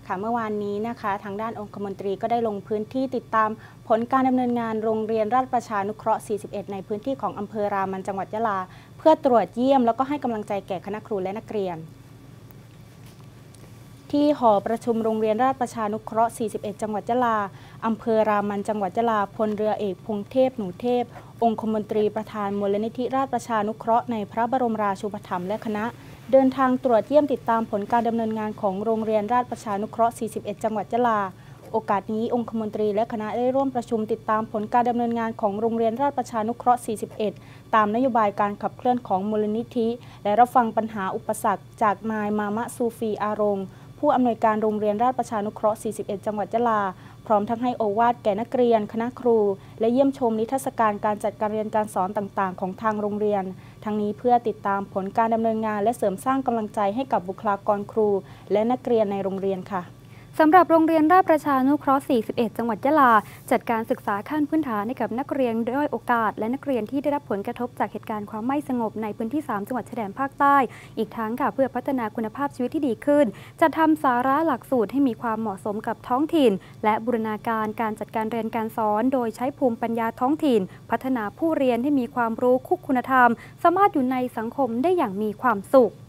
ค่ะเมื่อวานนี้นะคะทางด้านองคมนตรีก็ได้ลงพื้นที่ติดตามผลการดำเนินงานโรงเรียนราชประชานุเคราะห์ 41 ในพื้นที่ของอำเภอรามันจังหวัดยะลาเพื่อตรวจเยี่ยมแล้วก็ให้กำลังใจแก่คณะครูและนักเรียนที่หอประชุมโรงเรียนราชประชานุเคราะห์ 41 จังหวัดยะลาอำเภอรามันจังหวัดยะลาพลเรือเอกพงเทพหนูเทพองคมนตรีประธานมูลนิธิราชประชานุเคราะห์ในพระบรมราชูปถัมภ์และคณะเดินทางตรวจเยี่ยมติดตามผลการดำเนินงานของโรงเรียนราชประชานุเคราะห์ 41 จังหวัดยะลาโอกาสนี้องคมนตรีและคณะได้ร่วมประชุมติดตามผลการดำเนินงานของโรงเรียนราชประชานุเคราะห์ 41 ตามนโยบายการขับเคลื่อนของมูลนิธิและรับฟังปัญหาอุปสรรคจากนายมามะซูฟีอารมณ์ผู้อำนวยการโรงเรียนราชประชานุเคราะห์ 41 จังหวัดยะลาพร้อมทั้งให้โอวาทแก่นักเรียนคณะครูและเยี่ยมชมนิทรรศการการจัดการเรียนการสอนต่างๆของทางโรงเรียนทั้งนี้เพื่อติดตามผลการดำเนินงานและเสริมสร้างกำลังใจให้กับบุคลากรครูและนักเรียนในโรงเรียนค่ะสำหรับโรงเรียนราชประชานุเคราะห์ 41 จังหวัดยะลาจัดการศึกษาขั้นพื้นฐานให้กับนักเรียนด้อยโอกาสและนักเรียนที่ได้รับผลกระทบจากเหตุการณ์ความไม่สงบในพื้นที่ 3 จังหวัดชายแดนภาคใต้อีกทั้งค่ะเพื่อพัฒนาคุณภาพชีวิตที่ดีขึ้นจะทำสาระหลักสูตรให้มีความเหมาะสมกับท้องถิ่นและบูรณาการการจัดการเรียนการสอนโดยใช้ภูมิปัญญาท้องถิ่นพัฒนาผู้เรียนให้มีความรู้คุกคุณธรรมสามารถอยู่ในสังคมได้อย่างมีความสุข